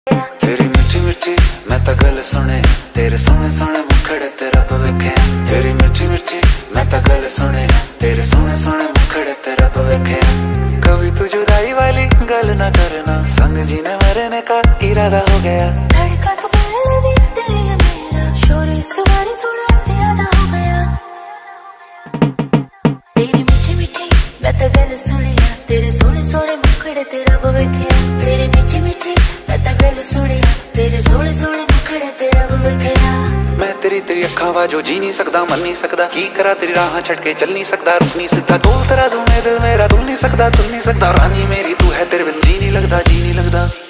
तेरी मिठी मिठी मैं तो गल सुने, तेरे सोने सोने मुखड़े ते रब वेखे। तेरी मिठी मिठी मैं तो गल सुने, तेरे सोने सोने मुखड़े ते रब वेखे। कभी तू जुदाई वाली गल ना करना, संग जीने मरने का इरादा हो गया। धड़का तो पहले भी दिल ये मेरा, शोर इस बारी थोड़ा ज्यादा हो गया। तेरी मिठी मिठी मैं तो गल सुनिया, तेरे सोने सोने मुखड़े ते रब वेखे। तेरी मिठी मिठी मैं तो गल सुनिया, तेरे सोने सोने मुखड़े ते रब वेखे। मैं तेरी अखा वाजो जी नहीं सकदा, मन नहीं सकदा, की करा तेरी राह छड़ के चल नहीं सकदा, रुक नहीं सकदा। तोल तराजू में दिल मेरा तुल नहीं सकदा, तुल नहीं सकदा। रानी मेरी तू है, तेरे बिन जी नहीं लगदा, जी नहीं लगदा।